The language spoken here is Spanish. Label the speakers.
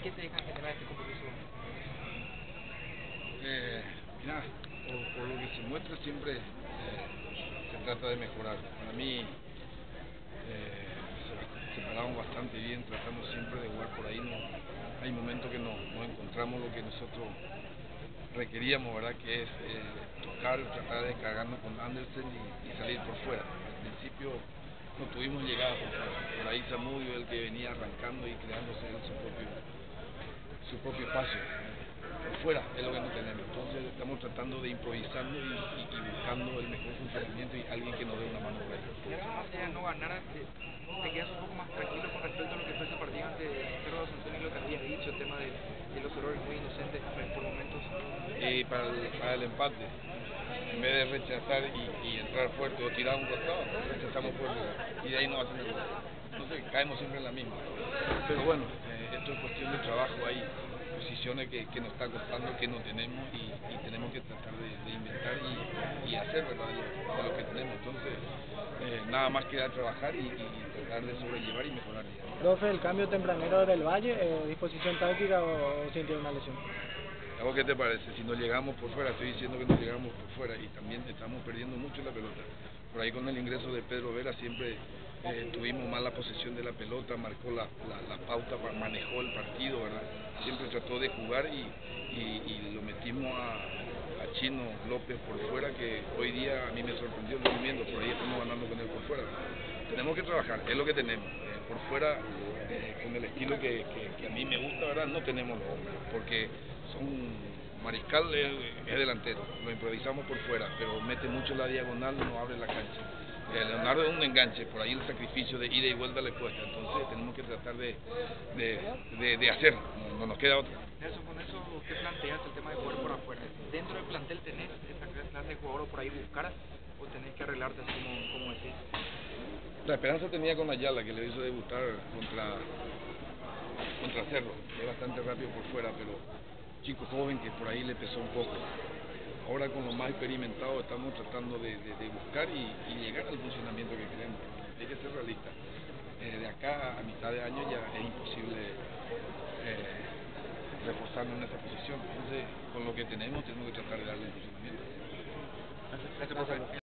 Speaker 1: ¿Qué te deja en general este compromiso?
Speaker 2: Mira, por lo que se muestra siempre se trata de mejorar. Para mí separamos bastante bien, tratamos siempre de jugar por ahí. No, hay momentos que no encontramos lo que nosotros requeríamos, ¿verdad? Que es tocar, tratar de cargarnos con Andersen y salir por fuera. Al principio no tuvimos llegada por fuera. Por ahí Zamudio, el que venía arrancando y creándose él su propio espacio. Por fuera es lo que no tenemos. Entonces estamos tratando de improvisando y buscando el mejor funcionamiento y alguien que nos dé una mano por ahí.
Speaker 1: Nelson, más allá de no ganar, te quedas un poco más tranquilo con respecto a lo que fue ese partido ante Cerro de Asunción y lo que habías dicho, el tema de los errores muy inocentes por momentos.
Speaker 2: Y para el empate, en vez de rechazar y entrar fuerte o tirar un costado, rechazamos fuerte y de ahí no hacen el gol. Entonces caemos siempre en la misma. Pero bueno, esto es cuestión de trabajo, hay posiciones que nos está costando, que no tenemos y tenemos que tratar de inventar y hacer, ¿verdad? de lo que tenemos. Entonces nada más queda trabajar y tratar de sobrellevar y mejorar.
Speaker 3: Profe, el cambio tempranero del Valle, ¿disposición táctica o sintió una lesión?
Speaker 2: ¿A vos qué te parece? Si no llegamos por fuera, estoy diciendo que no llegamos por fuera y también estamos perdiendo mucho la pelota. Por ahí con el ingreso de Pedro Vera siempre tuvimos mala posesión de la pelota, marcó la pauta, manejó el partido, ¿verdad? Siempre trató de jugar y lo metimos a Chino López por fuera, que hoy día a mí me sorprendió el rendimiento, por ahí estamos ganando con él por fuera. Tenemos que trabajar, es lo que tenemos. Por fuera, con el estilo que a mí me gusta, ¿verdad? No tenemos los hombres, porque Mariscal es delantero, lo improvisamos por fuera, pero mete mucho la diagonal, no abre la cancha. Leonardo es un enganche, por ahí el sacrificio de ida y vuelta le cuesta, entonces tenemos que tratar de hacer, no nos queda otra.
Speaker 1: Nelson, con eso, ¿qué planteas el tema de jugar por afuera? ¿Dentro del plantel tenés esa clase de jugador por ahí buscar o tenés que arreglarte así como decís?
Speaker 2: La esperanza tenía con Ayala, que le hizo debutar contra Cerro, es bastante rápido por fuera, pero chico joven que por ahí le pesó un poco. Ahora con los más experimentados estamos tratando de buscar y llegar al funcionamiento que queremos. Hay que ser realistas. De acá a mitad de año ya es imposible reforzarnos en esa posición. Entonces, con lo que tenemos que tratar de darle el funcionamiento.
Speaker 1: Gracias, profe.